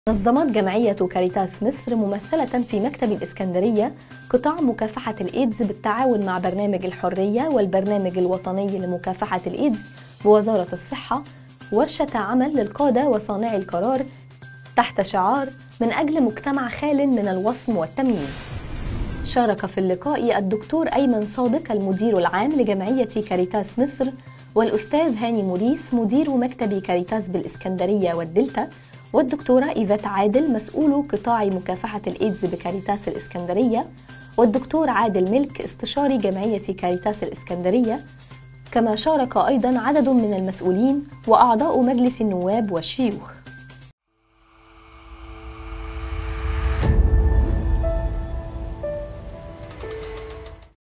نظمت جمعية كاريتاس مصر ممثلة في مكتب الإسكندرية قطاع مكافحة الإيدز بالتعاون مع برنامج الحرية والبرنامج الوطني لمكافحة الإيدز بوزارة الصحة ورشة عمل للقادة وصانعي القرار تحت شعار من أجل مجتمع خال من الوصم والتمييز. شارك في اللقاء الدكتور أيمن صادق المدير العام لجمعية كاريتاس مصر والأستاذ هاني موريس مدير مكتب كاريتاس بالإسكندرية والدلتا والدكتورة إيفات عادل مسؤول قطاع مكافحة الإيدز بكاريتاس الإسكندرية والدكتور عادل ملك استشاري جمعية كاريتاس الإسكندرية، كما شارك أيضا عدد من المسؤولين وأعضاء مجلس النواب والشيوخ.